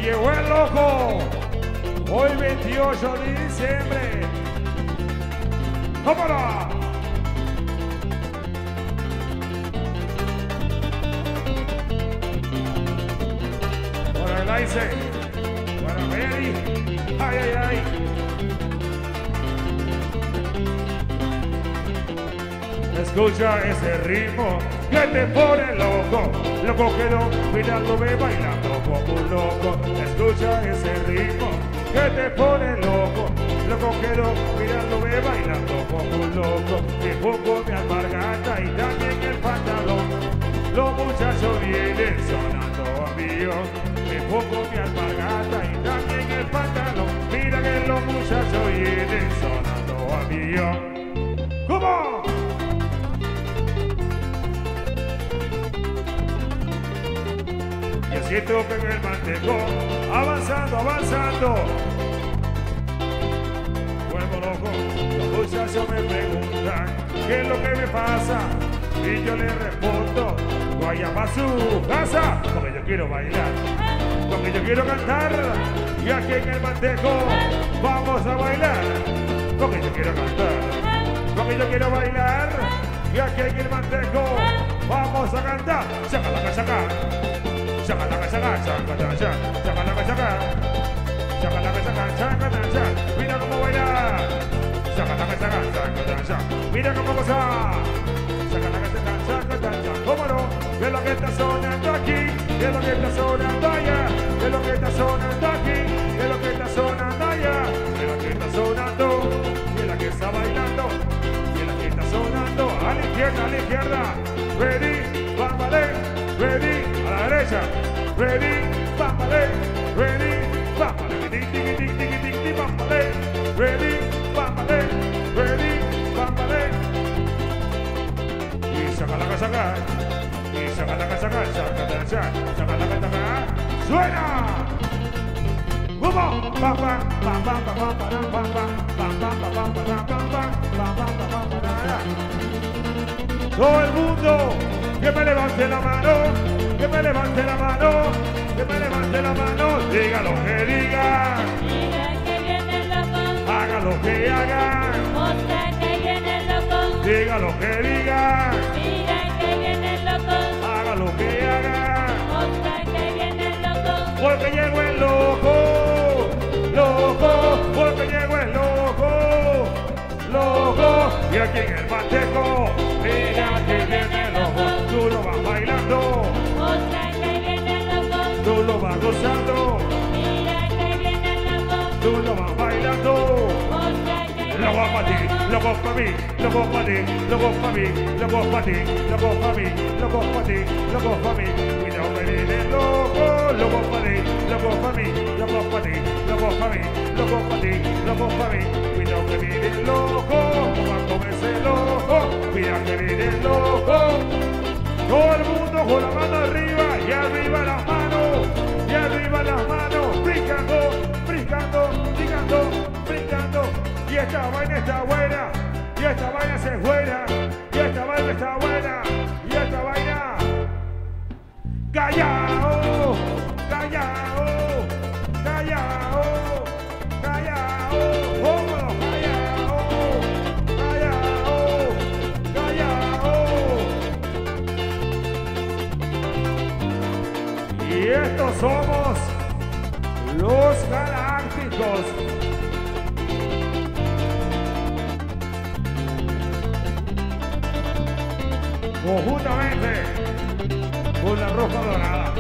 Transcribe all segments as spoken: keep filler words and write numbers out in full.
llegó el loco. Hoy veintiocho de diciembre. ¡Vámonos! Para el Aice. Para Mary. Ay, ay, ay. Escucha ese ritmo que te pone loco. Loco quedó mirándome bailando como un loco. Escucha ese ritmo que te pone loco. Loco quedó mirándome bailando como un loco. Me pongo mi alpargata y también el pantalón. Los muchachos vienen sonando avión. Me pongo mi alpargata y también el pantalón. Mira que los muchachos vienen sonando avión. ¿Cómo? Y siento que en el mantecón, avanzando, avanzando. Vuelvo loco, los muchachos me preguntan qué es lo que me pasa. Y yo les respondo, vaya pa' su casa, porque yo quiero bailar, porque yo quiero cantar. Y aquí en el mantecón vamos a bailar, porque yo quiero cantar, porque yo quiero bailar. Y aquí en el mantecón vamos a cantar. Saca la casaca. Saca la casaca, saca la casaca, saca la casaca, saca la casaca, saca la casaca. Mira cómo baila. Saca la casaca, saca la casaca. Mira cómo goza. Saca la casaca, saca la casaca. ¿Cómo no? Que es lo que está sonando aquí, que es lo que está sonando allá, que es lo que está sonando aquí, que es lo que está sonando allá, que es lo que está sonando, que es la que está bailando, que es la que está sonando. A la izquierda, a la izquierda. Ready, bambale, ready. A la derecha, ready, bambale, ready, bambale, tic, tic, tic, tic, tic, tic, bambale, ready, bambale, ready, bambale. Y saca la casaca, y saca la casaca, saca la casaca, saca la casaca, ¡suena! ¡Vamos! ¡Pam, pam, pam, pam, pam, pam, pam, pam, pam, pam, pam, pam, pam, pam, pam, pam, pam. Todo el mundo que me levante la mano, que me levante la mano, que me levante la mano, diga lo que diga, Diga que viene el loco, haga lo que haga, mostra que viene el loco, diga lo que diga, diga que viene el loco, haga lo que haga, mostra que viene el loco, porque llegó el loco, loco, porque llegó el loco, loco, y aquí en el manteco, mira que viene el loco, tú lo vas bailando, mostra que viene el loco, tú lo vas gozando, mira que viene el loco, tú lo vas bailando. mostra que viene Loco pa' ti, el loco, loco pa' mí, loco pa' ti, loco pa' mí, loco pa' ti, loco pa' mí, loco pa' ti, loco pa' mí. Cuidado que viene el loco, loco pa' ti, loco pa' mí, loco pa' ti, loco pa' mí, loco pa' ti, loco pa' mí. Cuidado que viene el loco, va a comerse el loco, mira que viene el loco. Todo el mundo con la mano arriba y arriba las manos, y arriba las manos, brincando, brincando, brincando, brincando. Y esta vaina está buena, y esta vaina se es buena, y esta vaina está buena, y esta vaina. Callao, callao, callao, callao, vámonos, callao, callao, callao. Y estos somos los galácticos. Conjuntamente con la ropa dorada.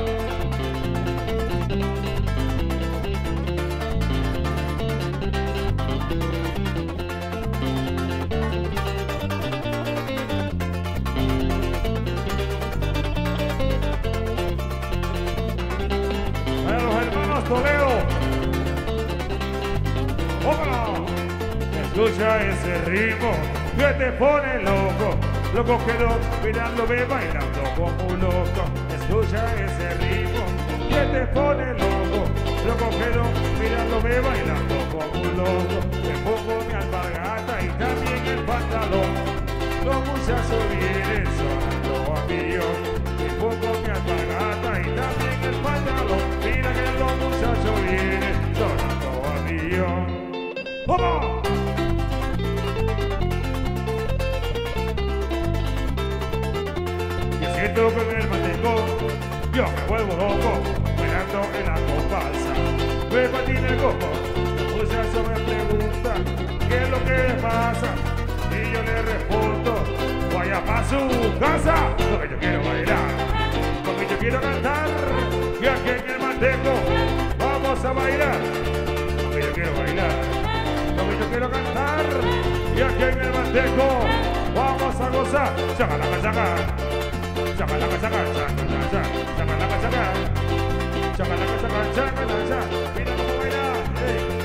A los hermanos Toledo. ¡Vámonos! Escucha ese ritmo que te pone loco. Loco quedó mirándome bailando como un loco. Escucha ese ritmo que te pone loco. Loco quedó mirándome bailando como un loco. Me pongo mi alpargata y también el pantalón. Los muchachos vienen sonando a millón. Me pongo mi alpargata y también el pantalón. Mira que los muchacho viene sonando avión. ¡Vamos! Y siento que en el mantecón yo me vuelvo loco, mirando en la comparsa. Me patina el coco, los muchachos me preguntan qué es lo que les pasa. Y yo les respondo, vaya pa' su casa, porque yo quiero bailar, porque yo quiero cantar. Y aquí en el manteco vamos a bailar, porque yo quiero bailar, porque yo quiero cantar. Y aquí en el manteco vamos a gozar. Chacalaca, chaca, chacalaca, chaca, chacalaca, chaca, chacalaca, chaca, chacalaca, chaca, chacalaca, chaca. Mira cómo baila, hey.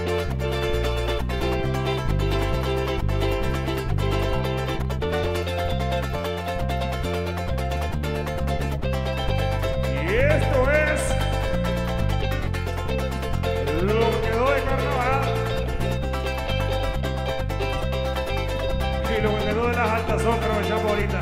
Esto es lo que quedó de carnaval y lo que quedó de las altas sombras que echamos ahorita.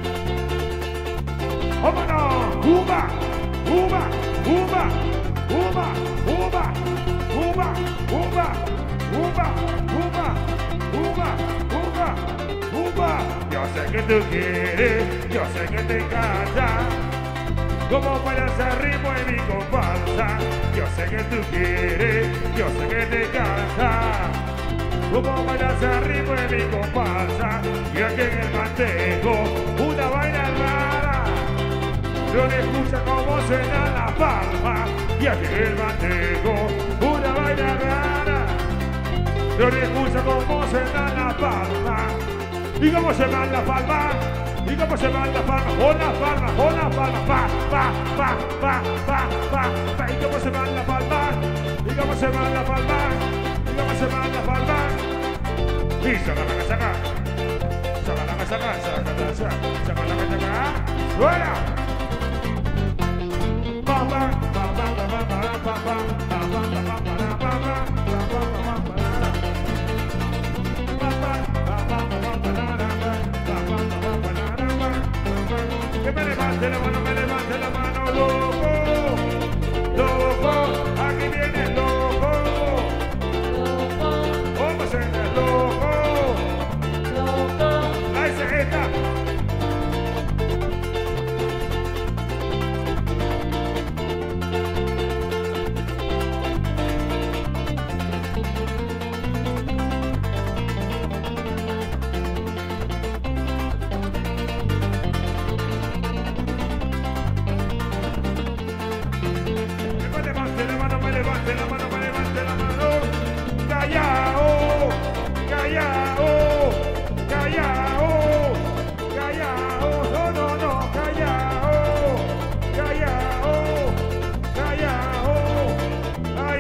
¡Vámonos! ¡Uva! ¡Uva! ¡Uva! ¡Uva! ¡Uva! ¡Uva! ¡Uva! ¡Uva! ¡Uva! ¡Uva! ¡Uva! ¡Uva! Yo sé que tú quieres, yo sé que te encanta como bailas al ritmo de mi comparsa. Yo sé que tú quieres, yo sé que te encanta como bailas al ritmo de mi comparsa. Y aquí en el manteco, una vaina rara, no le escucha cómo suena la palma. Y aquí en el manteco, una vaina rara, no le escucha cómo suena la palma. ¿Y cómo se va la palma? ¿Y cómo se va la palma? Con la palma, con la palma, pa, pa, pa, pa, pa, pa, pa. ¿Y cómo se va la palma? ¿Y cómo se va la palma? ¿Y cómo se va la palma? Y saca la casaca, saca la casaca, saca la casaca, saca la casaca, ¡fuera! Pa, pa, pa, pa, pa, pa, pa, pa, pa, pa, pa, pa, pa, pa. Que me levante la mano, me levante la mano,